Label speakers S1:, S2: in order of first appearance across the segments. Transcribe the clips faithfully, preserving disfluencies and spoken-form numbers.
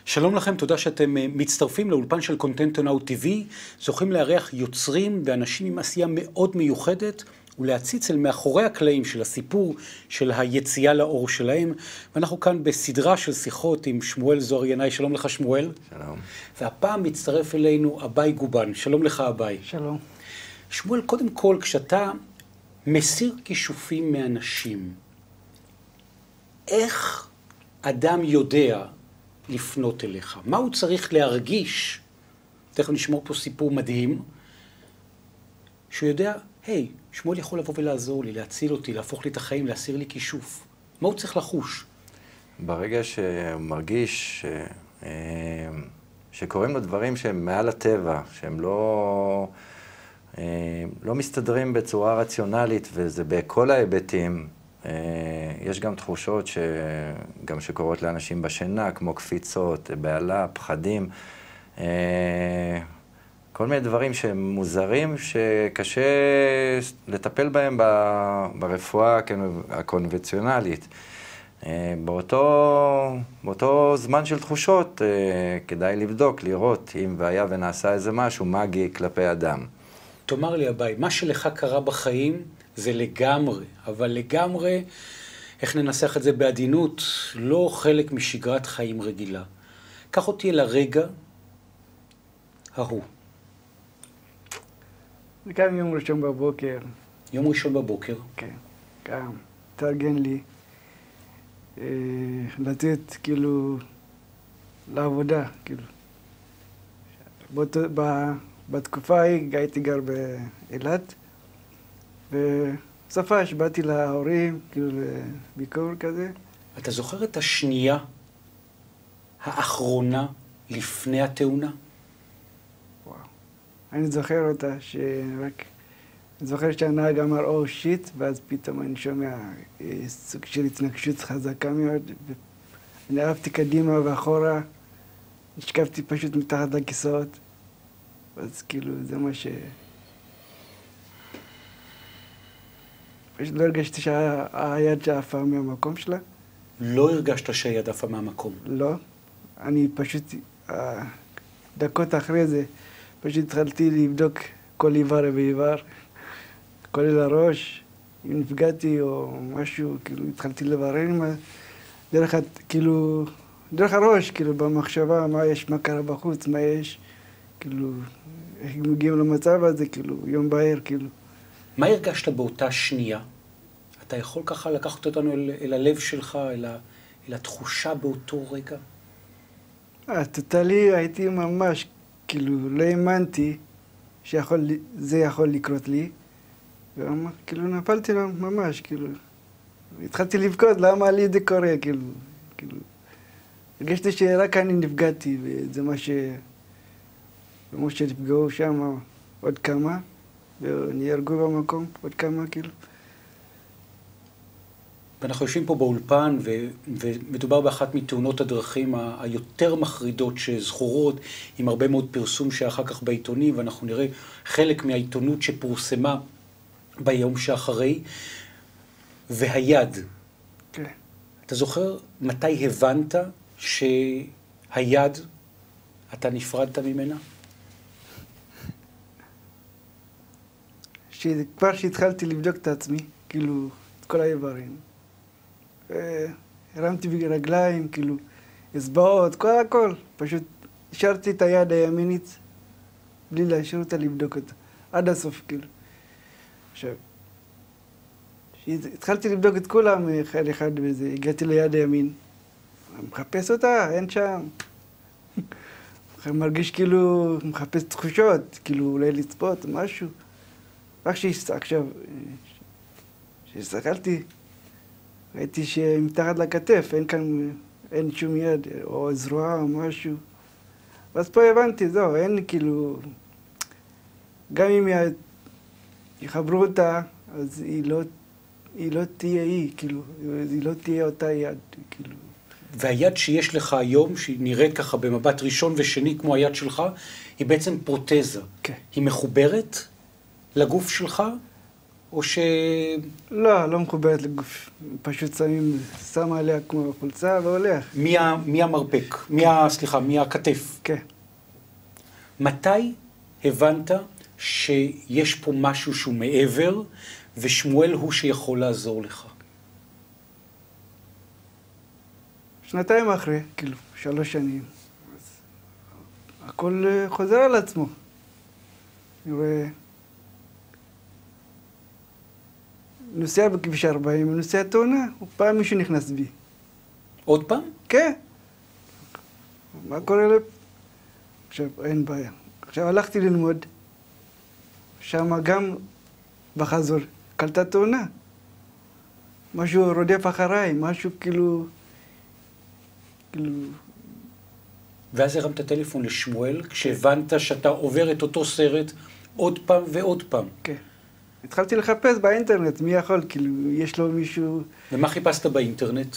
S1: שלום לכם, תודה שאתם מצטרפים לאולפן של קונטנט נאו טי וי, זוכים לארח יוצרים ואנשים עם עשייה מאוד מיוחדת, ולהציץ אל מאחורי הקלעים של הסיפור של היציאה לאור שלהם. ואנחנו כאן בסדרה של שיחות עם שמואל זוהר ינאי. שלום לך שמואל.
S2: שלום.
S1: והפעם מצטרף אלינו אביי גובן. שלום לך אביי.
S3: שלום.
S1: שמואל, קודם כל, כשאתה מסיר כישופים מאנשים, איך אדם יודע לפנות אליך? מה הוא צריך להרגיש? תכף נשמור פה סיפור מדהים, שהוא יודע, היי, שמואל יכול לבוא ולעזור לי, להציל אותי, להפוך לי את החיים, להסיר לי כישוף. מה הוא צריך לחוש?
S2: ברגע שמרגיש ש... שקוראים לו דברים שהם מעל הטבע, שהם לא, לא מסתדרים בצורה רציונלית, וזה בכל ההיבטים. יש גם תחושות שגם שקורות לאנשים בשינה, כמו קפיצות, בעלה, פחדים, כל מיני דברים שהם מוזרים, שקשה לטפל בהם ברפואה הקונבנציונלית. באותו, באותו זמן של תחושות כדאי לבדוק, לראות אם והיה ונעשה איזה משהו מגי כלפי אדם.
S1: תאמר לי אביי, מה שלך קרה בחיים זה לגמרי, אבל לגמרי, איך ננסח את זה בעדינות, לא חלק משגרת חיים רגילה. קח אותי אל הרגע ההוא.
S3: זה קם יום ראשון בבוקר.
S1: יום ראשון בבוקר?
S3: כן, קם. תארגן לי. אה, לתת כאילו לעבודה, כאילו. באותו, ב, בתקופה ההיא הייתי גר באילת, ובסופה שבאתי להורים, כאילו לביקור כזה.
S1: אתה זוכר את השנייה האחרונה לפני התאונה?
S3: וואו. אני זוכר אותה שרק... אני זוכר שהנהג אמר, או שיט, ואז פתאום אני שומע סוג של התנגשות חזקה מאוד. אני עפתי קדימה ואחורה, נשכבתי פשוט מתחת לכיסאות. אז כאילו, זה מה ש... פשוט לא הרגשתי שהיד שעפה מהמקום שלה.
S1: לא הרגשת שהיד עפה מהמקום?
S3: לא. אני פשוט, דקות אחרי זה, פשוט התחלתי לבדוק כל איבר ואיבר. כולל הראש, אם נפגעתי או משהו, כאילו התחלתי לברר עם דרך, כאילו, דרך הראש, כאילו במחשבה, מה יש, מה קרה בחוץ, מה יש, כאילו, איך מגיעים למצב הזה, כאילו, יום בהיר, כאילו.
S1: מה הרגשת באותה שנייה? אתה יכול ככה לקחת אותנו אל, אל הלב שלך, אל, ה, אל התחושה באותו רגע?
S3: אה, טוטלי הייתי ממש, כאילו, לא האמנתי שזה יכול לקרות לי. ואמר, כאילו נפלתי לו ממש, כאילו, התחלתי לבכות, למה לי זה קורה, כאילו, כאילו, הרגשתי שרק אני נפגעתי, וזה מה ש... כמו שנפגעו שם עוד כמה, ונהרגו במקום עוד כמה, כאילו.
S1: ואנחנו יושבים פה באולפן, ו... ומדובר באחת מתאונות הדרכים ה... היותר מחרידות שזכורות, עם הרבה מאוד פרסום שאחר כך בעיתונים, ואנחנו נראה חלק מהעיתונות שפורסמה, ביום שאחרי, והיד.
S3: כן.
S1: אתה זוכר מתי הבנת שהיד, אתה נפרדת ממנה?
S3: כבר שהתחלתי לבדוק את עצמי, כאילו, את כל האיברים. הרמתי ברגליים, כאילו, אצבעות, כל הכל. פשוט השארתי את היד הימינית, בלי להשאיר אותה לבדוק אותה. עד הסוף, כאילו. עכשיו, התחלתי לבדוק את כולם אחד אחד וזה, הגעתי ליד הימין, מחפש אותה, אין שם. מרגיש כאילו, מחפש תחושות, כאילו אולי לצפות, משהו. רק שעכשיו, כשהסתכלתי, ראיתי שמתחת לכתף, אין כאן, אין שום יד, או זרוע או משהו. ואז פה הבנתי, זהו, אין כאילו, גם אם יחברו אותה, אז היא לא, היא לא תהיה היא, כאילו, היא לא תהיה אותה יד, כאילו.
S1: והיד שיש לך היום, שהיא נראית ככה במבט ראשון ושני כמו היד שלך, היא בעצם פרוטזה.
S3: כן.
S1: היא מחוברת לגוף שלך, או ש...
S3: לא, לא מחוברת לגוף. פשוט שמים, שם עליה כמו חולצה והולך.
S1: מי, ה... מי המרפק? מי ה... סליחה, מי הכתף?
S3: כן.
S1: מתי הבנת שיש פה משהו שהוא מעבר, ושמואל הוא שיכול לעזור לך?
S3: שנתיים אחרי, כאילו, שלוש שנים. אז הכל חוזר על עצמו. אני רואה... נוסע בכביש ארבעים, נוסע תאונה, פעם מישהו נכנס בי.
S1: עוד פעם?
S3: כן. מה קורה לי? עכשיו, אין בעיה. עכשיו הלכתי ללמוד, שם גם בחזור, קלטה תאונה. משהו רודף אחריי, משהו כאילו... כאילו...
S1: ואז הרמת טלפון לשמואל, כשהבנת שאתה עובר את אותו סרט עוד פעם ועוד פעם.
S3: כן. התחלתי לחפש באינטרנט, מי יכול, כאילו, יש לו מישהו...
S1: ומה חיפשת באינטרנט?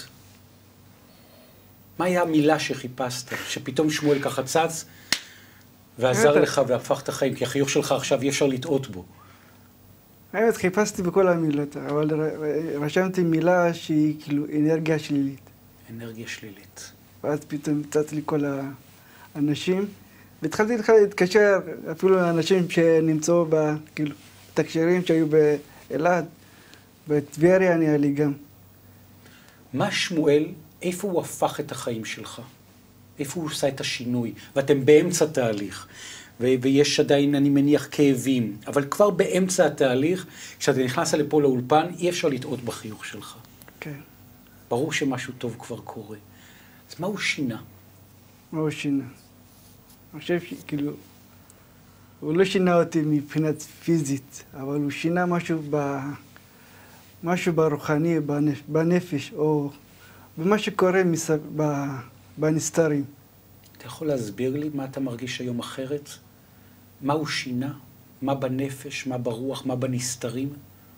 S1: מה היה המילה שחיפשת? שפתאום שמואל ככה צץ ועזר לך והפך את החיים, כי החיוך שלך עכשיו אי אפשר לטעות בו.
S3: האמת, חיפשתי בכל המילות, אבל רשמתי מילה שהיא כאילו אנרגיה שלילית.
S1: אנרגיה שלילית.
S3: ואז פתאום צץ לי כל האנשים, והתחלתי להתקשר אפילו לאנשים שנמצאו ב... כאילו, תקשרים שהיו באלעד, בטבריה נהיה לי גם.
S1: מה שמואל, איפה הוא הפך את החיים שלך? איפה הוא עושה את השינוי? ואתם באמצע תהליך, ו- ויש עדיין, אני מניח, כאבים, אבל כבר באמצע התהליך, כשאתה נכנס לפה לאולפן, אי אפשר לטעות בחיוך שלך.
S3: כן.
S1: ברור שמשהו טוב כבר קורה. אז מה הוא שינה?
S3: מה הוא שינה? אני חושב שכאילו... הוא לא שינה אותי מבחינת פיזית, אבל הוא שינה משהו, ב... משהו ברוחני, בנפ... בנפש, או במה שקורה מס... ב... בנסתרים.
S1: אתה יכול להסביר לי מה אתה מרגיש היום אחרת? מה הוא שינה? מה בנפש? מה ברוח? מה בנסתרים?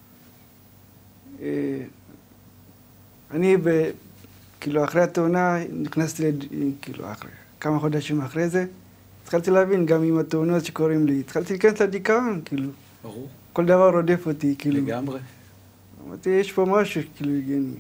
S3: אני, ב... כאילו, אחרי התאונה, נכנסתי, לד... כאילו, אחרי... כמה חודשים אחרי זה, התחלתי להבין גם עם התאונות שקוראים לי, התחלתי להיכנס לדיכאון, כאילו.
S1: ברור.
S3: כל דבר רודף אותי, כאילו.
S1: לגמרי.
S3: אמרתי, יש פה משהו, כאילו,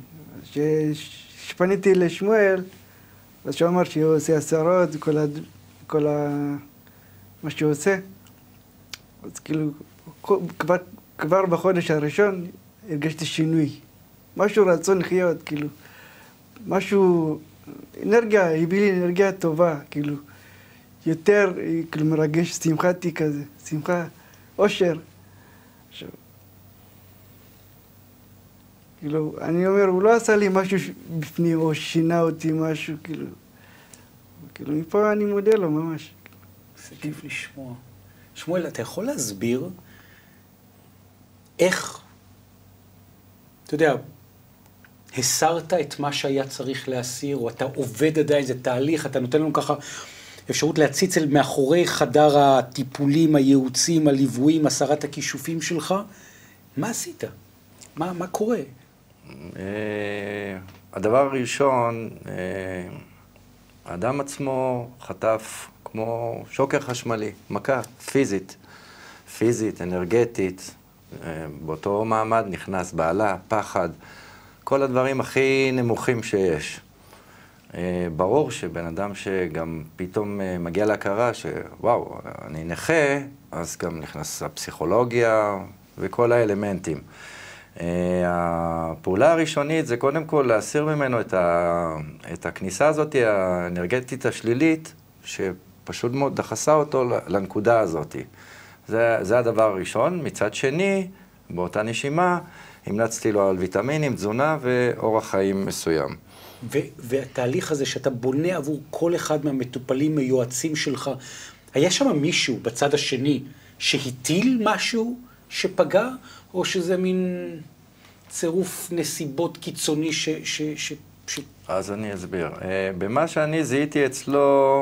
S3: כשפניתי לשמואל, אז שהוא אמר שהוא עושה עשרות, כל, הד... כל ה... מה שהוא עושה. אז כאילו, כבר, כבר בחודש הראשון הרגשתי שינוי. משהו רצון לחיות, כאילו. משהו, אנרגיה, הביא לי אנרגיה טובה, כאילו. יותר, כאילו, מרגש, שמחתי כזה, שמחה, אושר. עכשיו, כאילו, אני אומר, הוא לא עשה לי משהו בפנים, או שינה אותי משהו, כאילו, כאילו, מפה אני מודה לו ממש.
S1: זה כיף לשמוע. שמואל, אתה יכול להסביר איך, אתה יודע, הסרת את מה שהיה צריך להסיר, או אתה עובד עדיין, זה תהליך, אתה נותן לנו ככה אפשרות להציץ אל מאחורי חדר הטיפולים, הייעוצים, הליוויים, הסרת הכישופים שלך. מה עשית? מה, מה קורה?
S2: הדבר הראשון, האדם עצמו חטף כמו שוקר חשמלי, מכה פיזית, פיזית, אנרגטית, באותו מעמד נכנס בעלה, פחד, כל הדברים הכי נמוכים שיש. ברור שבן אדם שגם פתאום מגיע להכרה שוואו, אני נכה, אז גם נכנס הפסיכולוגיה וכל האלמנטים. הפעולה הראשונית זה קודם כל להסיר ממנו את, ה, את הכניסה הזאת האנרגטית השלילית, שפשוט מאוד דחסה אותו לנקודה הזאת. זה, זה הדבר הראשון. מצד שני, באותה נשימה, המלצתי לו על ויטמינים, תזונה ואורח חיים מסוים.
S1: ו- והתהליך הזה שאתה בונה עבור כל אחד מהמטופלים, מיועצים שלך, היה שם מישהו בצד השני שהטיל משהו שפגע, או שזה מין צירוף נסיבות קיצוני ש... ש, ש, ש...
S2: אז אני אסביר. במה שאני זיהיתי אצלו,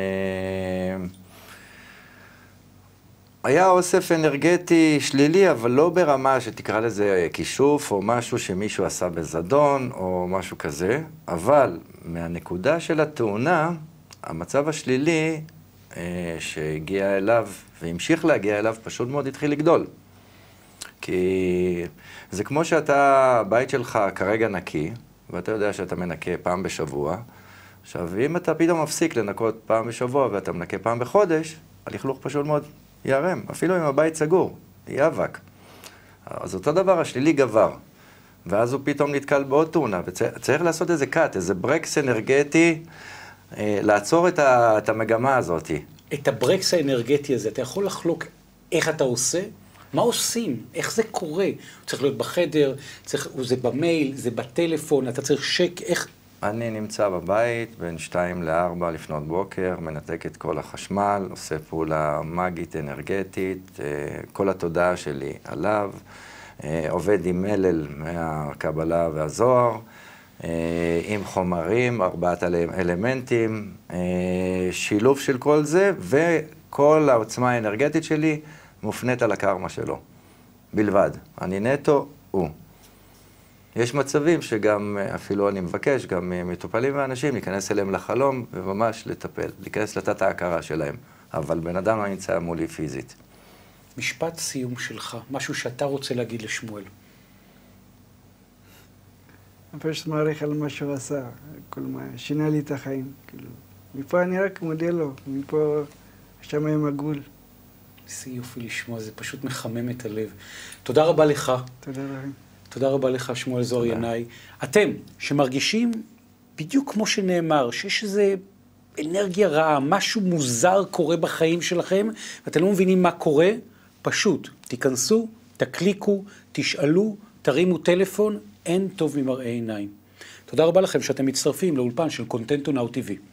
S2: היה אוסף אנרגטי שלילי, אבל לא ברמה שתקרא לזה כישוף, או משהו שמישהו עשה בזדון, או משהו כזה. אבל מהנקודה של התאונה, המצב השלילי שהגיע אליו, והמשיך להגיע אליו, פשוט מאוד התחיל לגדול. כי זה כמו שאתה, הבית שלך כרגע נקי, ואתה יודע שאתה מנקה פעם בשבוע. עכשיו, אם אתה פתאום מפסיק לנקות פעם בשבוע ואתה מנקה פעם בחודש, הלכלוך פשוט מאוד יערם. אפילו אם הבית סגור, יהיה אבק. אז אותו דבר, השלילי גבר. ואז הוא פתאום נתקל בעוד תאונה, וצריך לעשות איזה קאט, איזה ברקס אנרגטי, אה, לעצור את, ה, את המגמה הזאת.
S1: את הברקס האנרגטי הזה, אתה יכול לחלוק איך אתה עושה? מה עושים? איך זה קורה? הוא צריך להיות בחדר, צריך, זה במייל, זה בטלפון, אתה צריך שק, איך...
S2: אני נמצא בבית בין שתיים לארבע לפנות בוקר, מנתק את כל החשמל, עושה פעולה מגית אנרגטית, כל התודעה שלי עליו, עובד עם מלל מהקבלה והזוהר, עם חומרים, ארבעת אלמנטים, שילוב של כל זה, וכל העוצמה האנרגטית שלי מופנית על הקרמה שלו, בלבד. אני נטו, הוא. יש מצבים שגם, אפילו אני מבקש, גם מטופלים ואנשים, להיכנס אליהם לחלום וממש לטפל, להיכנס לתת ההכרה שלהם. אבל בן אדם לא נמצא מולי פיזית.
S1: משפט סיום שלך, משהו שאתה רוצה להגיד לשמואל.
S3: אני פשוט מעריך על מה שהוא עשה, כל מה, שינה לי את החיים. כאילו, מפה אני רק מודה לו, מפה השמיים הגבול.
S1: איזה יופי לשמוע, זה פשוט מחמם את הלב. תודה רבה לך.
S3: תודה לכם.
S1: תודה רבה לך, שמואל זוהר ינאי. אתם, שמרגישים בדיוק כמו שנאמר, שיש איזו אנרגיה רעה, משהו מוזר קורה בחיים שלכם, ואתם לא מבינים מה קורה, פשוט תיכנסו, תקליקו, תשאלו, תרימו טלפון, אין טוב ממראה עיניים. תודה רבה לכם שאתם מצטרפים לאולפן של קונטנטו נאו טי וי.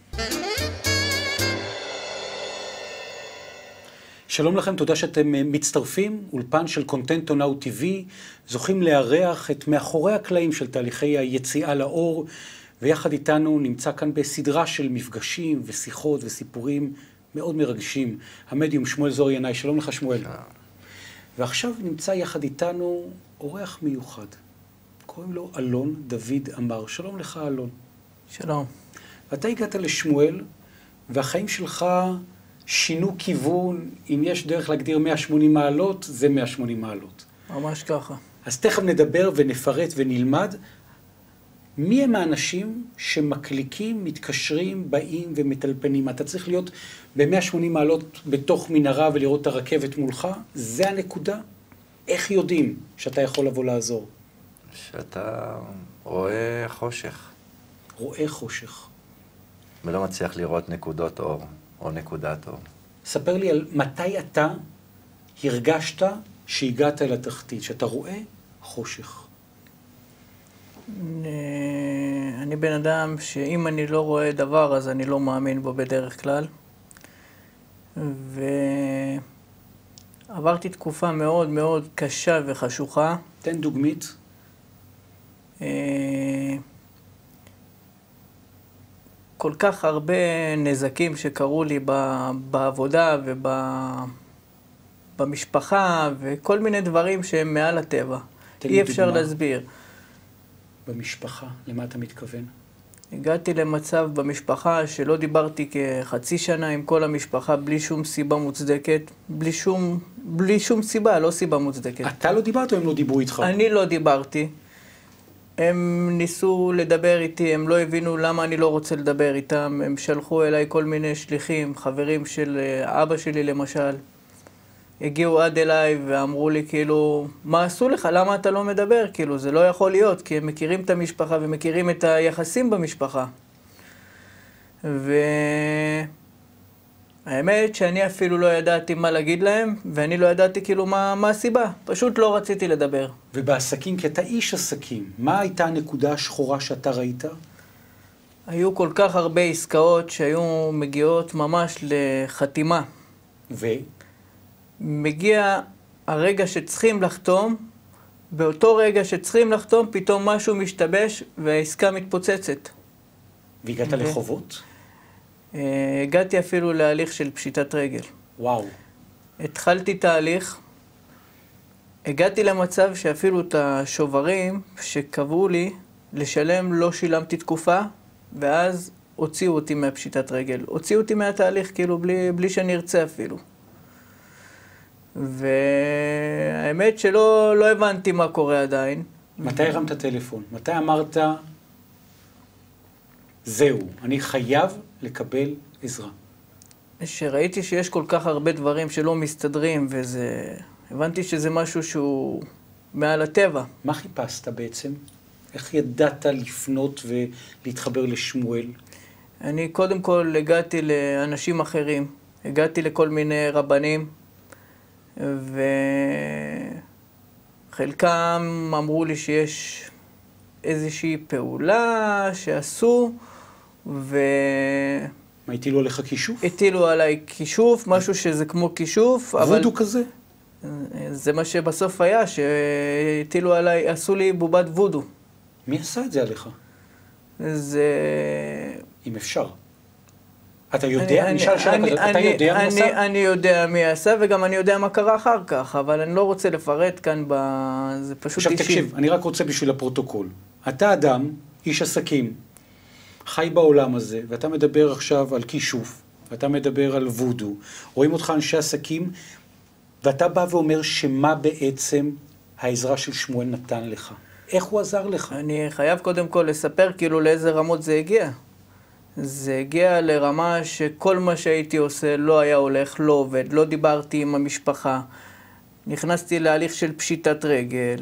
S1: שלום לכם, תודה שאתם מצטרפים, אולפן של קונטנטו נאו טי וי, זוכים לארח את מאחורי הקלעים של תהליכי היציאה לאור, ויחד איתנו נמצא כאן בסדרה של מפגשים ושיחות וסיפורים מאוד מרגשים. המדיום שמואל זוהר ינאי, שלום לך שמואל. ועכשיו נמצא יחד איתנו אורח מיוחד, קוראים לו אלון דוד אמר. שלום לך אלון.
S4: שלום.
S1: ואתה הגעת לשמואל, והחיים שלך שינו כיוון, אם יש דרך להגדיר מאה ושמונים מעלות, זה מאה ושמונים מעלות.
S4: ממש ככה.
S1: אז תכף נדבר ונפרט ונלמד. מי הם האנשים שמקליקים, מתקשרים, באים ומטלפנים? אתה צריך להיות ב-מאה ושמונים מעלות בתוך מנהרה ולראות את הרכבת מולך? זה הנקודה? איך יודעים שאתה יכול לבוא לעזור?
S2: שאתה רואה חושך.
S1: רואה חושך.
S2: ולא מצליח לראות נקודות אור. או נקודת אור.
S1: ספר לי על מתי אתה הרגשת שהגעת לתחתית, שאתה רואה חושך.
S4: אני בן אדם שאם אני לא רואה דבר, אז אני לא מאמין בו בדרך כלל. ועברתי תקופה מאוד מאוד קשה וחשוכה.
S1: תן דוגמית.
S4: כל כך הרבה נזקים שקרו לי בעבודה ובמשפחה, וכל מיני דברים שהם מעל הטבע. אי אפשר להסביר.
S1: במשפחה, למה אתה מתכוון?
S4: הגעתי למצב במשפחה שלא דיברתי כחצי שנה עם כל המשפחה, בלי שום סיבה מוצדקת, בלי שום, בלי שום סיבה, לא סיבה מוצדקת.
S1: אתה לא דיברת או הם לא דיברו איתך?
S4: אני לא דיברתי. הם ניסו לדבר איתי, הם לא הבינו למה אני לא רוצה לדבר איתם. הם שלחו אליי כל מיני שליחים, חברים של אבא שלי למשל. הגיעו עד אליי ואמרו לי כאילו, מה עשו לך? למה אתה לא מדבר? כאילו, זה לא יכול להיות, כי הם מכירים את המשפחה ומכירים את היחסים במשפחה. והאמת שאני אפילו לא ידעתי מה להגיד להם, ואני לא ידעתי כאילו מה, מה הסיבה. פשוט לא רציתי לדבר.
S1: ובעסקים, כי אתה איש עסקים, מה הייתה הנקודה השחורה שאתה ראית?
S4: היו כל כך הרבה עסקאות שהיו מגיעות ממש לחתימה.
S1: ו?
S4: מגיע הרגע שצריכים לחתום, באותו רגע שצריכים לחתום, פתאום משהו משתבש והעסקה מתפוצצת.
S1: והגעת ו... לחובות?
S4: הגעתי אפילו להליך של פשיטת רגל.
S1: וואו.
S4: התחלתי תהליך, הגעתי למצב שאפילו את השוברים שקבעו לי לשלם לא שילמתי תקופה, ואז הוציאו אותי מהפשיטת רגל. הוציאו אותי מהתהליך כאילו בלי, בלי שאני ארצה אפילו. והאמת שלא לא הבנתי מה קורה עדיין.
S1: מתי הרמת טלפון? מתי אמרת, זהו, אני חייב לקבל עזרה?
S4: שראיתי שיש כל כך הרבה דברים שלא מסתדרים, וזה... הבנתי שזה משהו שהוא מעל הטבע.
S1: מה חיפשת בעצם? איך ידעת לפנות ולהתחבר לשמואל?
S4: אני קודם כל הגעתי לאנשים אחרים, הגעתי לכל מיני רבנים, וחלקם אמרו לי שיש איזושהי פעולה שעשו, ו...
S1: מה, הטילו עליך כישוף?
S4: הטילו עליי כישוף, משהו שזה כמו כישוף, אבל...
S1: וודו כזה?
S4: זה מה שבסוף היה, שהטילו עליי, עשו לי בובת וודו.
S1: מי עשה את זה עליך?
S4: זה...
S1: אם אפשר. אתה יודע? אני אשאל שאלה כזאת, אתה יודע מי עשה?
S4: אני יודע מי עשה, וגם אני יודע מה קרה אחר כך, אבל אני לא רוצה לפרט כאן, זה פשוט אישי.
S1: עכשיו תקשיב, אני רק רוצה בשביל הפרוטוקול. אתה אדם, איש עסקים, חי בעולם הזה, ואתה מדבר עכשיו על כישוף, ואתה מדבר על וודו, רואים אותך אנשי עסקים, ואתה בא ואומר שמה בעצם העזרה של שמואל נתן לך. איך הוא עזר לך?
S4: אני חייב קודם כל לספר כאילו לאיזה רמות זה הגיע. זה הגיע לרמה שכל מה שהייתי עושה לא היה הולך, לא עובד, לא דיברתי עם המשפחה. נכנסתי להליך של פשיטת רגל,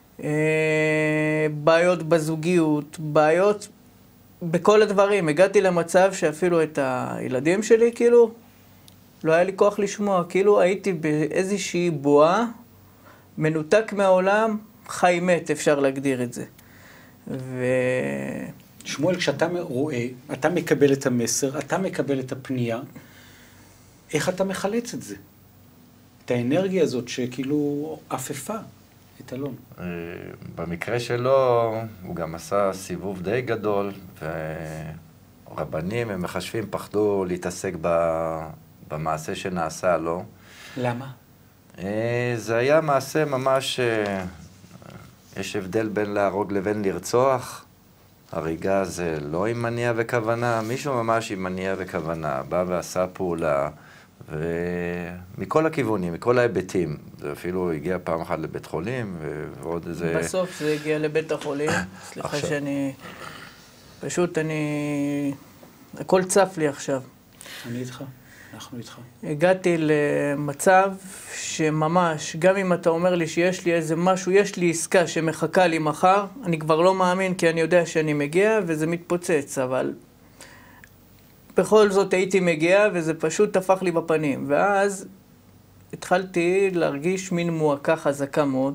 S4: בעיות בזוגיות, בעיות בכל הדברים. הגעתי למצב שאפילו את הילדים שלי כאילו לא היה לי כוח לשמוע, כאילו הייתי באיזושהי בועה, מנותק מהעולם, חי מת, אפשר להגדיר את זה. ו...
S1: שמואל, כשאתה רואה, אתה מקבל את המסר, אתה מקבל את הפנייה, איך אתה מחלץ את זה? את האנרגיה הזאת שכאילו אפפה את אלון.
S2: במקרה שלו, הוא גם עשה סיבוב די גדול, ורבנים, הם מחשבים, פחדו להתעסק ב... במעשה שנעשה לו.
S1: למה?
S2: זה היה מעשה ממש, יש הבדל בין להרוג לבין לרצוח. הריגה זה לא עם מניע וכוונה, מישהו ממש עם מניע וכוונה, בא ועשה פעולה, ומכל הכיוונים, מכל ההיבטים. זה אפילו הגיע פעם אחת לבית חולים, ועוד איזה...
S4: בסוף זה הגיע לבית החולים, סליחה שאני... פשוט אני... הכל צף לי עכשיו.
S1: אני איתך. אנחנו איתך.
S4: הגעתי למצב שממש, גם אם אתה אומר לי שיש לי איזה משהו, יש לי עסקה שמחכה לי מחר, אני כבר לא מאמין כי אני יודע שאני מגיע וזה מתפוצץ, אבל בכל זאת הייתי מגיע וזה פשוט הפך לי בפנים. ואז התחלתי להרגיש מין מועקה חזקה מאוד,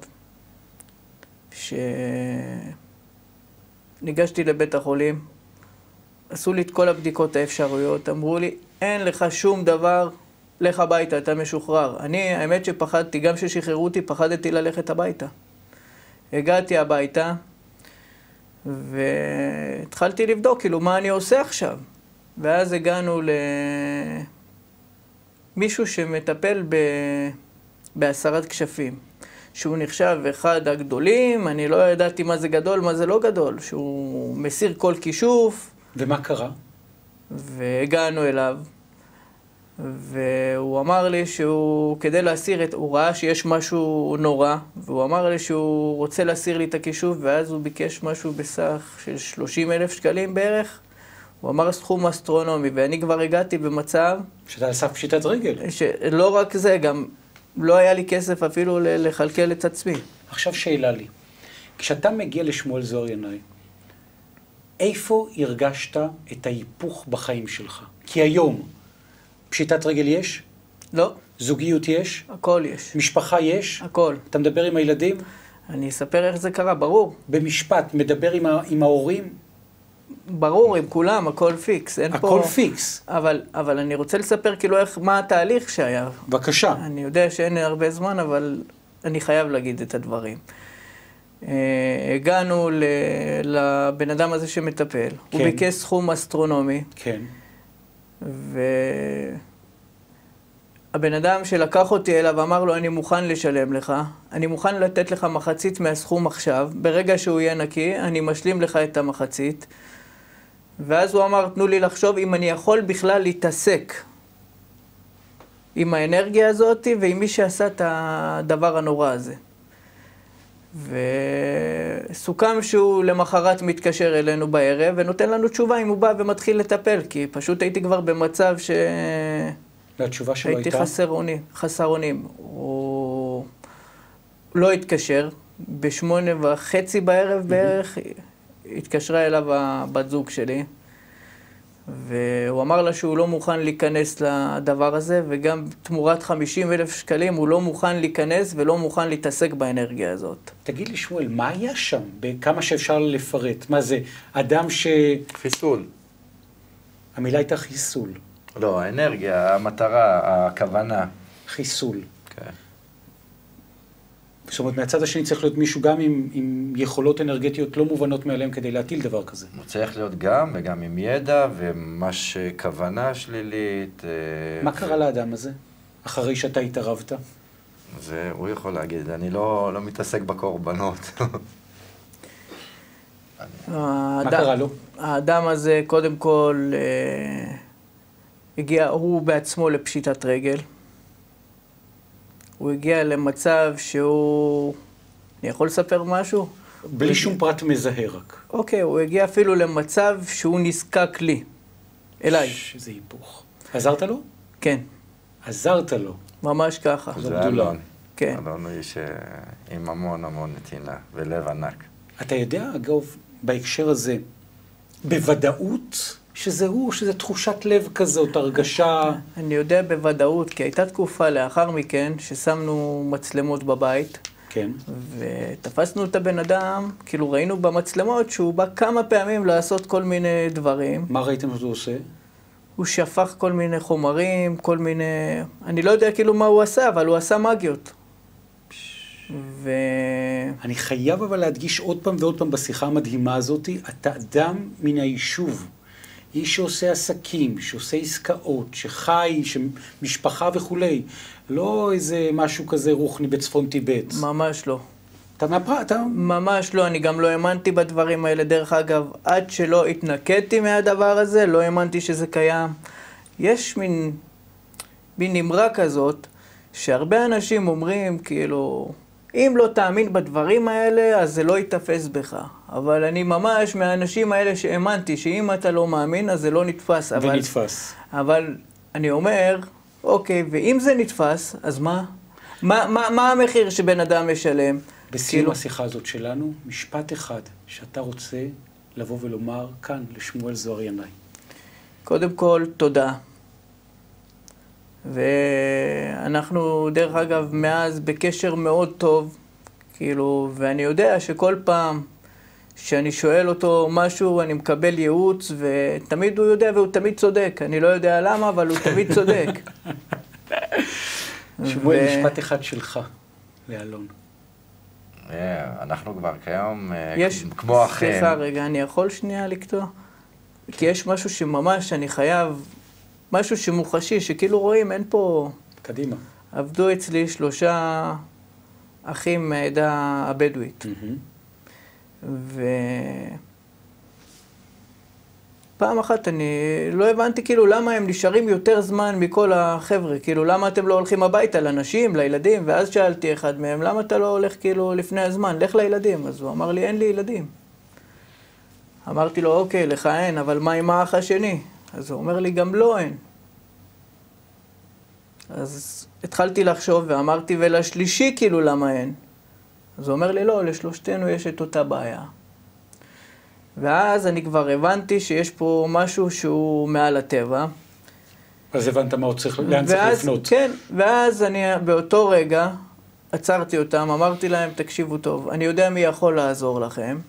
S4: שניגשתי לבית החולים, עשו לי את כל הבדיקות האפשרויות, אמרו לי, אין לך שום דבר, לך הביתה, אתה משוחרר. אני, האמת שפחדתי, גם ששחררו אותי, פחדתי ללכת הביתה. הגעתי הביתה, והתחלתי לבדוק, כאילו, מה אני עושה עכשיו? ואז הגענו למישהו שמטפל ב... בהסרת כשפים, שהוא נחשב אחד הגדולים, אני לא ידעתי מה זה גדול, מה זה לא גדול, שהוא מסיר כל כישוף.
S1: ומה קרה?
S4: והגענו אליו, והוא אמר לי שהוא, כדי להסיר את, הוא ראה שיש משהו נורא, והוא אמר לי שהוא רוצה להסיר לי את הכישוף, ואז הוא ביקש משהו בסך של שלושים אלף שקלים בערך. הוא אמר סכום אסטרונומי, ואני כבר הגעתי במצב...
S1: שאתה על סף פשיטת רגל.
S4: שלא רק זה, גם לא היה לי כסף אפילו לחלקל את עצמי.
S1: עכשיו שאלה לי, כשאתה מגיע לשמואל זוהר ינאי, איפה הרגשת את ההיפוך בחיים שלך? כי היום, פשיטת רגל יש?
S4: לא.
S1: זוגיות יש?
S4: הכל יש.
S1: משפחה יש?
S4: הכל.
S1: אתה מדבר עם הילדים?
S4: אני אספר איך זה קרה, ברור.
S1: במשפט, מדבר עם, ה- עם ההורים?
S4: ברור, עם כולם, הכל פיקס. אין
S1: הכל
S4: פה...
S1: פיקס.
S4: אבל, אבל אני רוצה לספר כאילו איך, מה התהליך שהיה.
S1: בבקשה.
S4: אני יודע שאין הרבה זמן, אבל אני חייב להגיד את הדברים. Uh, הגענו ל- לבן אדם הזה שמטפל. כן. הוא ביקש סכום אסטרונומי.
S1: כן.
S4: והבן אדם שלקח אותי אליו אמר לו, אני מוכן לשלם לך, אני מוכן לתת לך מחצית מהסכום עכשיו, ברגע שהוא יהיה נקי, אני משלים לך את המחצית. ואז הוא אמר, תנו לי לחשוב אם אני יכול בכלל להתעסק עם האנרגיה הזאת ועם מי שעשה את הדבר הנורא הזה. וסוכם שהוא למחרת מתקשר אלינו בערב ונותן לנו תשובה אם הוא בא ומתחיל לטפל, כי פשוט הייתי כבר במצב ש...
S1: והתשובה שלו הייתה?
S4: הייתי חסר אונים, חסר אונים. הוא לא התקשר, בשמונה וחצי בערב בערך התקשרה אליו הבת זוג שלי, והוא אמר לה שהוא לא מוכן להיכנס לדבר הזה, וגם תמורת חמישים אלף שקלים הוא לא מוכן להיכנס ולא מוכן להתעסק באנרגיה הזאת.
S1: תגיד לי שמואל, מה היה שם? בכמה שאפשר לפרט? מה זה? אדם ש...
S2: חיסול.
S1: המילה הייתה חיסול.
S2: לא, האנרגיה, המטרה, הכוונה.
S1: חיסול.
S2: כן.
S1: זאת אומרת, מהצד השני צריך להיות מישהו גם עם, עם יכולות אנרגטיות לא מובנות מאליהם כדי להטיל דבר כזה.
S2: הוא צריך להיות גם, וגם עם ידע, וממש כוונה שלילית.
S1: מה
S2: ו...
S1: קרה לאדם הזה, אחרי שאתה התערבת?
S2: זה הוא יכול להגיד, אני לא, לא מתעסק בקורבנות.
S1: מה קרה לו?
S4: האדם הזה, קודם כל, אה, הגיע, הוא בעצמו לפשיטת רגל. הוא הגיע למצב שהוא... אני יכול לספר משהו?
S1: בלי שום פרט מזהה רק.
S4: אוקיי, הוא הגיע אפילו למצב שהוא נזקק לי, אליי.
S1: שזה היפוך. עזרת לו?
S4: כן.
S1: עזרת לו.
S4: ממש ככה.
S2: זה אלון.
S4: כן.
S2: אלון הוא איש עם המון המון נתינה ולב ענק.
S1: אתה יודע, אגב, בהקשר הזה, בוודאות שזה הוא, שזה תחושת לב כזאת, הרגשה...
S4: אני יודע בוודאות, כי הייתה תקופה לאחר מכן ששמנו מצלמות בבית.
S1: כן.
S4: ותפסנו את הבן אדם, כאילו ראינו במצלמות שהוא בא כמה פעמים לעשות כל מיני דברים.
S1: מה ראיתם שהוא עושה?
S4: הוא שפך כל מיני חומרים, כל מיני... אני לא יודע כאילו מה הוא עשה, אבל הוא עשה מגיות. ו...
S1: אני חייב אבל להדגיש עוד פעם ועוד פעם בשיחה המדהימה הזאת, אתה אדם מן היישוב. איש שעושה עסקים, שעושה עסקאות, שחי, שמשפחה וכולי. לא איזה משהו כזה רוחני בצפון טיבט.
S4: ממש לא.
S1: אתה מהפרט, אתה... ממש
S4: לא, אני גם לא האמנתי בדברים האלה. דרך אגב, עד שלא התנקדתי מהדבר הזה, לא האמנתי שזה קיים. יש מין, מין נמרה כזאת, שהרבה אנשים אומרים, כאילו, אם לא תאמין בדברים האלה, אז זה לא יתפס בך. אבל אני ממש מהאנשים האלה שהאמנתי, שאם אתה לא מאמין, אז זה לא נתפס.
S1: ונתפס.
S4: אבל, אבל אני אומר, אוקיי, ואם זה נתפס, אז מה? מה, מה, מה המחיר שבן אדם משלם?
S1: בסיום
S4: כאילו...
S1: השיחה הזאת שלנו, משפט אחד שאתה רוצה לבוא ולומר כאן לשמואל זוהר ינאי.
S4: קודם כל, תודה. ואנחנו, דרך אגב, מאז בקשר מאוד טוב, כאילו, ואני יודע שכל פעם שאני שואל אותו משהו, אני מקבל ייעוץ, ותמיד הוא יודע והוא תמיד צודק. אני לא יודע למה, אבל הוא תמיד צודק.
S1: שמואל, ו... משפט אחד שלך, לאלון.
S2: אנחנו כבר כיום
S4: יש...
S2: כמו אחים.
S4: סליחה רגע, אני יכול שנייה לקטוע? כי יש משהו שממש אני חייב, משהו שמוחשי, שכאילו רואים, אין פה...
S1: קדימה.
S4: עבדו אצלי שלושה אחים מהעדה הבדואית. ו... פעם אחת אני לא הבנתי כאילו למה הם נשארים יותר זמן מכל החבר'ה, כאילו למה אתם לא הולכים הביתה לנשים, לילדים, ואז שאלתי אחד מהם, למה אתה לא הולך כאילו לפני הזמן, לך לילדים, אז הוא אמר לי, אין לי ילדים. אמרתי לו, אוקיי, לך אין, אבל מה עם האח השני? אז הוא אומר לי, גם לא אין. אז התחלתי לחשוב ואמרתי, ולשלישי כאילו למה אין? אז הוא אומר לי, לא, לשלושתנו יש את אותה בעיה. ואז אני כבר הבנתי שיש פה משהו שהוא מעל הטבע.
S1: אז הבנת מה עוד צריך, לאן צריך לפנות.
S4: כן, ואז אני באותו רגע עצרתי אותם, אמרתי להם, תקשיבו טוב, אני יודע מי יכול לעזור לכם.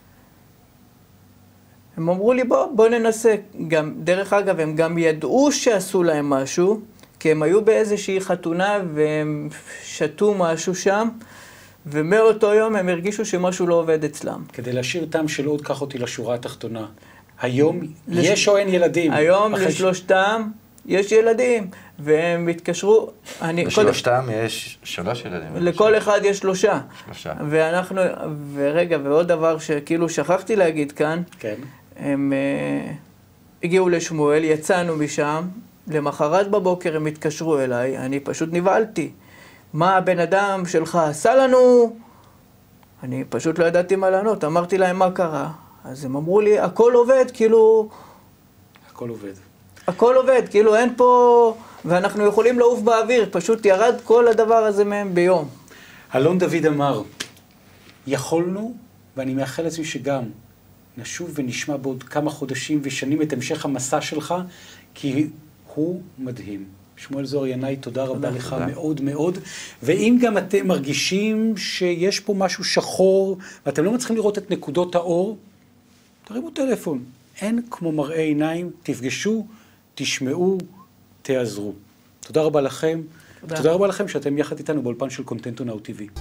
S4: הם אמרו לי, בוא, בוא ננסה. גם, דרך אגב, הם גם ידעו שעשו להם משהו, כי הם היו באיזושהי חתונה והם שתו משהו שם, ומאותו יום הם הרגישו שמשהו לא עובד אצלם.
S1: כדי להשאיר טעם של עוד, קח אותי לשורה התחתונה. היום לש... יש או אין ילדים?
S4: היום לשלושתם יש ילדים, והם התקשרו... אני...
S2: לשלושתם כל... יש שלוש ילדים.
S4: לכל שלוש. אחד יש שלושה.
S2: שלושה.
S4: ואנחנו... ורגע, ועוד דבר שכאילו שכחתי להגיד כאן,
S1: כן.
S4: הם uh, הגיעו לשמואל, יצאנו משם, למחרת בבוקר הם התקשרו אליי, אני פשוט נבהלתי. מה הבן אדם שלך עשה לנו? אני פשוט לא ידעתי מה לענות, אמרתי להם מה קרה. אז הם אמרו לי, הכל עובד, כאילו...
S1: הכל עובד.
S4: הכל עובד, כאילו אין פה... ואנחנו יכולים לעוף באוויר, פשוט ירד כל הדבר הזה מהם ביום.
S1: אלון דוד אמר, יכולנו, ואני מאחל לעצמי שגם, נשוב ונשמע בעוד כמה חודשים ושנים את המשך המסע שלך, כי הוא מדהים. שמואל זוהר ינאי, תודה רבה לך מאוד מאוד. ואם גם אתם מרגישים שיש פה משהו שחור, ואתם לא מצליחים לראות את נקודות האור, תרימו טלפון. אין כמו מראה עיניים, תפגשו, תשמעו, תעזרו. תודה רבה לכם. תודה. תודה רבה לכם שאתם יחד איתנו באולפן של קונטנטו נאו טי וי.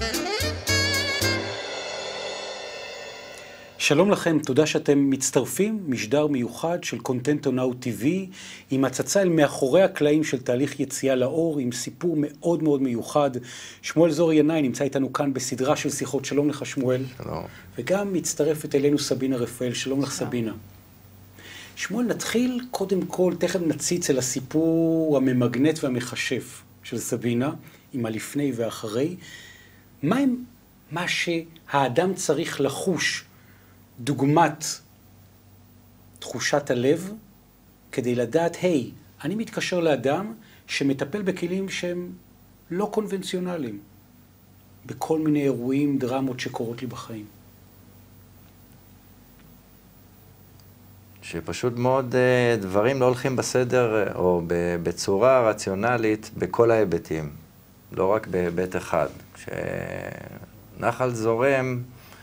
S1: שלום לכם, תודה שאתם מצטרפים, משדר מיוחד של קונטנטו נאו טי וי, עם הצצה אל מאחורי הקלעים של תהליך יציאה לאור, עם סיפור מאוד מאוד מיוחד. שמואל זוהר ינאי נמצא איתנו כאן בסדרה של שיחות. שלום לך שמואל.
S2: שלום.
S1: וגם מצטרפת אלינו סבינה רפאל. שלום לך סבינה. שמואל, נתחיל קודם כל, תכף נציץ אל הסיפור הממגנט והמחשף של סבינה, עם הלפני ואחרי. מה הם, מה שהאדם צריך לחוש, דוגמת תחושת הלב, כדי לדעת, היי, אני מתקשר לאדם שמטפל בכלים שהם לא קונבנציונליים, בכל מיני אירועים, דרמות שקורות לי בחיים.
S2: שפשוט מאוד דברים לא הולכים בסדר או בצורה רציונלית בכל ההיבטים, לא רק בהיבט אחד. כשנחל זורם,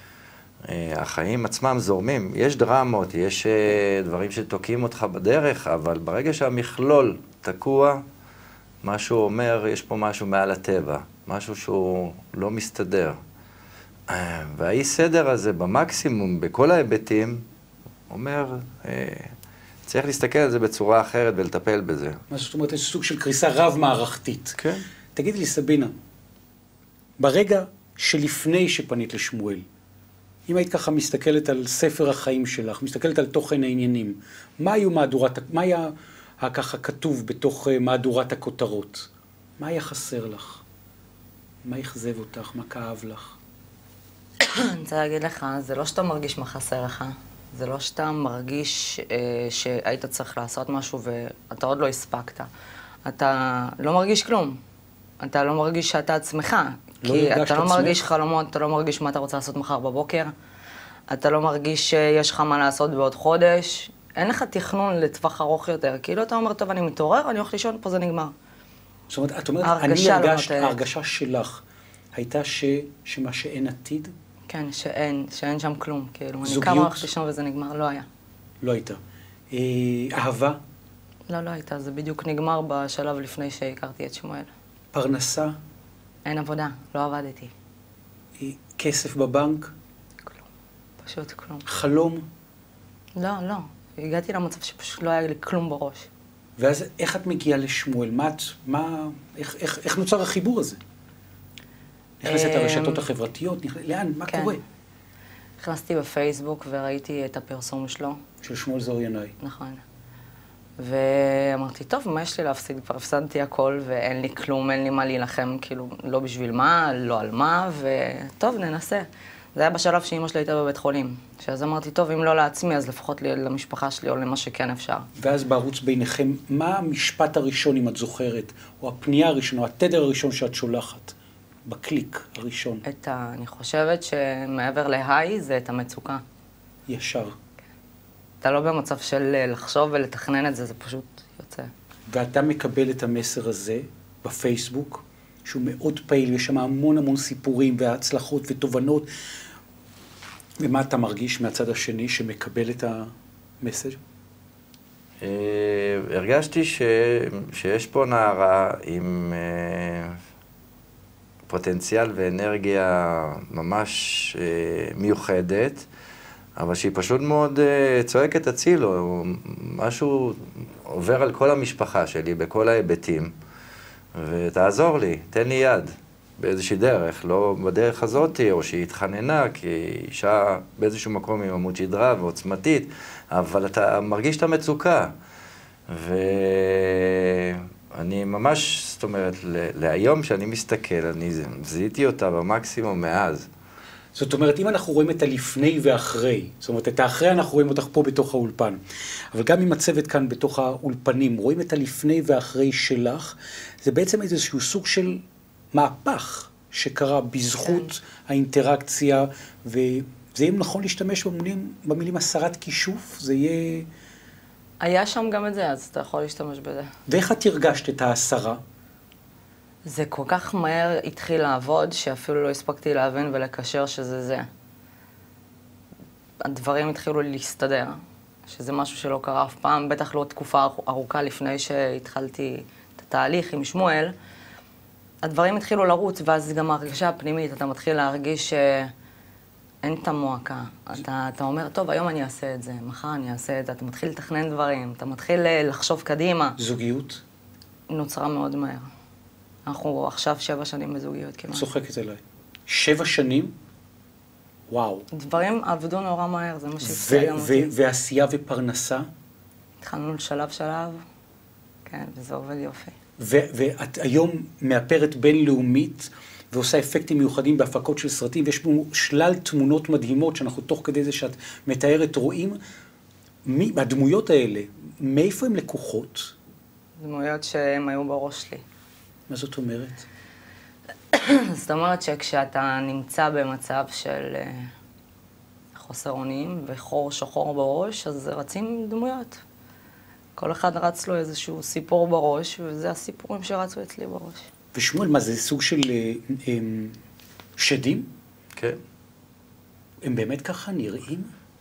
S2: החיים עצמם זורמים, יש דרמות, יש דברים שתוקעים אותך בדרך, אבל ברגע שהמכלול תקוע, משהו אומר, יש פה משהו מעל הטבע, משהו שהוא לא מסתדר. והאי סדר הזה במקסימום, בכל ההיבטים, אומר, צריך להסתכל על זה בצורה אחרת ולטפל בזה.
S1: מה זאת אומרת, יש סוג של קריסה רב-מערכתית.
S2: כן.
S1: תגידי לי, סבינה, ברגע שלפני שפנית לשמואל, אם היית ככה מסתכלת על ספר החיים שלך, מסתכלת על תוכן העניינים, מה היו מהדורת, מה היה ככה כתוב בתוך מהדורת הכותרות? מה היה חסר לך? מה יחזב אותך? מה כאב לך?
S5: אני רוצה להגיד לך, זה לא שאתה מרגיש מה חסר לך. זה לא שאתה מרגיש אה, שהיית צריך לעשות משהו ואתה עוד לא הספקת. אתה לא מרגיש כלום. אתה לא מרגיש שאתה עצמך.
S1: לא
S5: כי אתה
S1: עצמך.
S5: לא מרגיש חלומות, אתה לא מרגיש מה אתה רוצה לעשות מחר בבוקר. אתה לא מרגיש שיש לך מה לעשות בעוד חודש. אין לך תכנון לטווח ארוך יותר. כאילו אתה אומר, טוב, אני מתעורר, אני הולך לישון, פה זה נגמר.
S1: זאת אומרת, את אומרת, אני הרגש, ההרגשה שלך הייתה ש, שמה שאין עתיד?
S5: כן, שאין, שאין שם כלום, כאילו.
S1: זוגיות?
S5: אני כמה הולכתי שם וזה נגמר, לא היה.
S1: לא הייתה. אה, אהבה?
S5: לא, לא הייתה, זה בדיוק נגמר בשלב לפני שהכרתי את שמואל.
S1: פרנסה?
S5: אין עבודה, לא עבדתי.
S1: אה, כסף בבנק?
S5: כלום, פשוט כלום.
S1: חלום?
S5: לא, לא. הגעתי למצב שפשוט לא היה לי כלום בראש.
S1: ואז איך את מגיעה לשמואל? מה את, מה, איך, איך, איך נוצר החיבור הזה? נכנסת הרשתות החברתיות, לאן? מה
S5: כן.
S1: קורה?
S5: נכנסתי בפייסבוק וראיתי את הפרסום שלו.
S1: של שמואל זוהר ינאי.
S5: נכון. ואמרתי, טוב, מה יש לי להפסיד? כבר הפסדתי הכל ואין לי כלום, אין לי מה להילחם, כאילו, לא בשביל מה, לא על מה, וטוב, ננסה. זה היה בשלב שאמא שלי הייתה בבית חולים. שאז אמרתי, טוב, אם לא לעצמי, אז לפחות למשפחה שלי או למה שכן אפשר.
S1: ואז בערוץ ביניכם, מה המשפט הראשון, אם את זוכרת, או הפנייה הראשונה, או התדר הראשון שאת שולחת? בקליק הראשון.
S5: את ה... אני חושבת שמעבר להיי זה את המצוקה.
S1: ישר.
S5: אתה לא במצב של לחשוב ולתכנן את זה, זה פשוט יוצא.
S1: ואתה מקבל את המסר הזה בפייסבוק, שהוא מאוד פעיל, יש שם המון המון סיפורים והצלחות ותובנות. ומה אתה מרגיש מהצד השני שמקבל את המסר?
S2: הרגשתי ש... שיש פה נערה עם פוטנציאל ואנרגיה ממש מיוחדת, אבל שהיא פשוט מאוד צועקת הצילו, משהו עובר על כל המשפחה שלי, בכל ההיבטים, ותעזור לי, תן לי יד באיזושהי דרך, לא בדרך הזאת, או שהיא התחננה, כי היא אישה באיזשהו מקום עם עמוד שדרה ועוצמתית, אבל אתה מרגיש את המצוקה. ו... ממש, זאת אומרת, להיום שאני מסתכל, אני זיהיתי אותה במקסימום מאז.
S1: זאת אומרת, אם אנחנו רואים את הלפני ואחרי, זאת אומרת, את האחרי אנחנו רואים אותך פה בתוך האולפן, אבל גם עם הצוות כאן בתוך האולפנים, רואים את הלפני ואחרי שלך, זה בעצם איזשהו סוג של מהפך שקרה בזכות כן. האינטראקציה, וזה יהיה נכון להשתמש במילים, במילים הסרת כישוף, זה יהיה...
S5: היה שם גם את זה, אז אתה יכול להשתמש בזה.
S1: ואיך את הרגשת את ההסרה?
S5: זה כל כך מהר התחיל לעבוד, שאפילו לא הספקתי להבין ולקשר שזה זה. הדברים התחילו להסתדר, שזה משהו שלא קרה אף פעם, בטח לא תקופה ארוכה לפני שהתחלתי את התהליך עם שמואל. הדברים התחילו לרוץ, ואז גם ההרגשה הפנימית, אתה מתחיל להרגיש שאין את המועקה. אתה, אתה אומר, טוב, היום אני אעשה את זה, מחר אני אעשה את זה, אתה מתחיל לתכנן דברים, אתה מתחיל לחשוב קדימה.
S1: זוגיות?
S5: נוצרה מאוד מהר. אנחנו עכשיו שבע שנים בזוגיות כמעט.
S1: צוחקת אליי. שבע שנים? וואו.
S5: דברים עבדו נורא מהר, זה מה שהפתיע גם אותי.
S1: ועשייה ופרנסה?
S5: התחלנו לשלב שלב, כן, וזה עובד יופי.
S1: ואת היום מאפרת בינלאומית, ועושה אפקטים מיוחדים בהפקות של סרטים, ויש פה שלל תמונות מדהימות, שאנחנו תוך כדי זה שאת מתארת רואים. מי, הדמויות האלה, מאיפה הן לקוחות?
S5: דמויות שהן היו בראש שלי.
S1: מה זאת אומרת?
S5: זאת אומרת שכשאתה נמצא במצב של חוסר אונים וחור שחור בראש, אז רצים דמויות. כל אחד רץ לו איזשהו סיפור בראש, וזה הסיפורים שרצו אצלי בראש.
S1: ושמואל, מה זה סוג של הם, שדים?
S2: כן.
S1: הם באמת ככה נראים?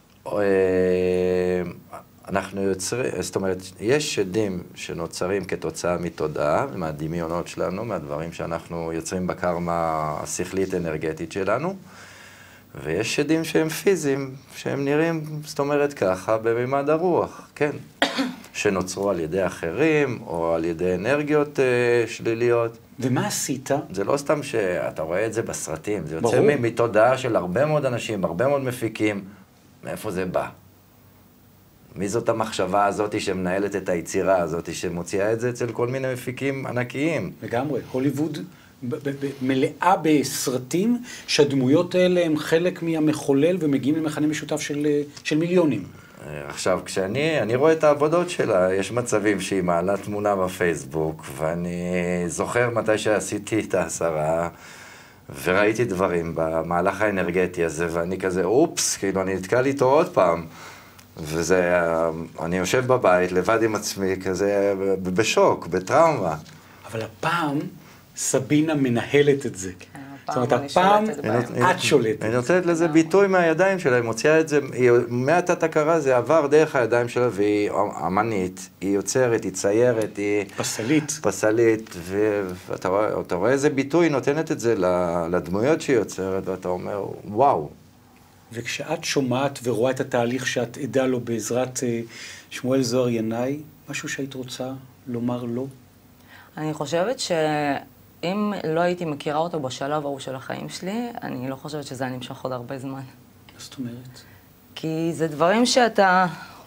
S2: אנחנו יוצרים, זאת אומרת, יש שדים שנוצרים כתוצאה מתודעה, מהדמיונות שלנו, מהדברים שאנחנו יוצרים בקרמה השכלית-אנרגטית שלנו, ויש שדים שהם פיזיים, שהם נראים, זאת אומרת ככה, בממד הרוח, כן, שנוצרו על ידי אחרים, או על ידי אנרגיות uh, שליליות.
S1: ומה עשית?
S2: זה לא סתם שאתה רואה את זה בסרטים, זה יוצא מתודעה של הרבה מאוד אנשים, הרבה מאוד מפיקים, מאיפה זה בא? מי זאת המחשבה הזאת שמנהלת את היצירה הזאת, שמוציאה את זה אצל כל מיני מפיקים ענקיים?
S1: לגמרי, הוליווד מלאה בסרטים שהדמויות האלה הם חלק מהמחולל ומגיעים למכנה משותף של, של מיליונים.
S2: עכשיו, כשאני אני רואה את העבודות שלה, יש מצבים שהיא מעלה תמונה בפייסבוק, ואני זוכר מתי שעשיתי את ההסרה, וראיתי דברים במהלך האנרגטי הזה, ואני כזה, אופס, כאילו אני נתקע איתו עוד פעם. וזה, אני יושב בבית לבד עם עצמי, כזה בשוק, בטראומה.
S1: אבל הפעם סבינה מנהלת את זה.
S5: כן,
S1: זאת אומרת, הפעם את שולטת.
S2: אני נותנת לזה ביטוי מהידיים שלה, היא מוציאה את זה, מעטת הכרה זה עבר דרך הידיים שלה, והיא אמנית, היא יוצרת, היא ציירת, היא...
S1: פסלית.
S2: פסלית, ואתה רואה, אתה רואה איזה ביטוי, היא נותנת את זה לדמויות שהיא יוצרת, ואתה אומר, וואו.
S1: וכשאת שומעת ורואה את התהליך שאת עדה לו בעזרת שמואל זוהר ינאי, משהו שהיית רוצה לומר לו?
S5: אני חושבת שאם לא הייתי מכירה אותו בשלב ההוא של החיים שלי, אני לא חושבת שזה היה נמשך עוד הרבה זמן.
S1: מה זאת אומרת?
S5: כי זה דברים שאתה...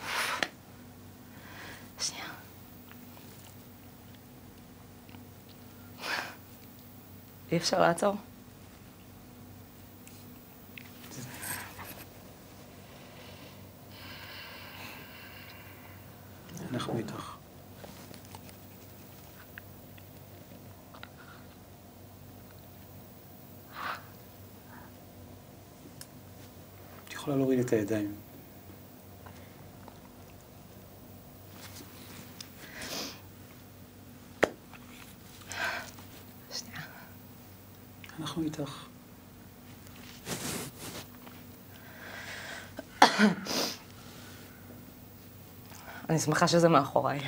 S5: שנייה. אי אפשר לעצור?
S1: אנחנו איתך. את יכולה להוריד את הידיים.
S5: שנייה.
S1: אנחנו איתך.
S5: אני שמחה שזה מאחוריי.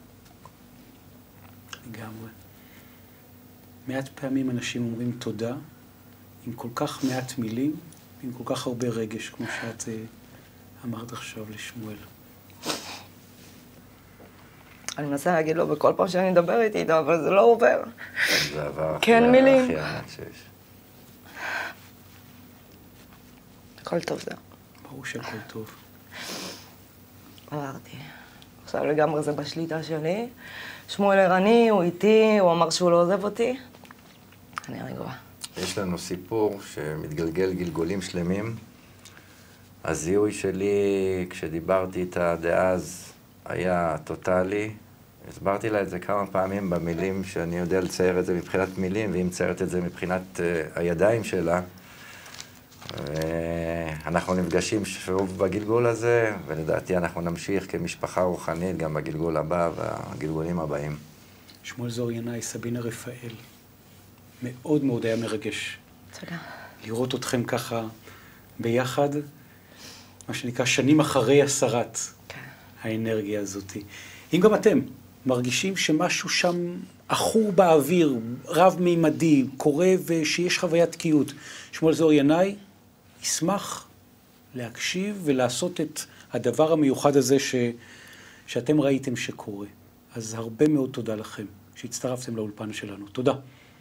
S1: לגמרי. מעט פעמים אנשים אומרים תודה, עם כל כך מעט מילים, עם כל כך הרבה רגש, כמו שאת אמרת עכשיו לשמואל.
S5: אני מנסה להגיד לו בכל פעם שאני מדבר איתי, אבל זה לא עובר.
S2: זה עבר
S5: כן, מילים.
S2: הכי ענק שיש.
S5: הכל טוב, זהו.
S1: ברור שהכל טוב.
S5: עברתי. עכשיו לגמרי זה בשליטה שלי. שמואל ערני, הוא איתי, הוא אמר שהוא לא עוזב אותי. אני רגועה.
S2: יש לנו סיפור שמתגלגל גלגולים שלמים. הזיהוי שלי, כשדיברתי איתה דאז, היה טוטלי. הסברתי לה את זה כמה פעמים במילים שאני יודע לצייר את זה מבחינת מילים, והיא מציירת את זה מבחינת uh, הידיים שלה. ואנחנו נפגשים שוב בגלגול הזה, ולדעתי אנחנו נמשיך כמשפחה רוחנית גם בגלגול הבא והגלגולים הבאים.
S1: שמואל זוהר ינאי, סבינה רפאל, מאוד מאוד היה מרגש.
S5: תודה.
S1: לראות אתכם ככה ביחד, מה שנקרא שנים אחרי הסרת
S5: כן.
S1: האנרגיה הזאת. אם גם אתם מרגישים שמשהו שם אחור באוויר, רב-מימדי, קורה ושיש חוויית תקיעות, שמואל זוהר ינאי ישמח להקשיב ולעשות את הדבר המיוחד הזה ש... שאתם ראיתם שקורה. אז הרבה מאוד תודה לכם שהצטרפתם לאולפן שלנו. תודה.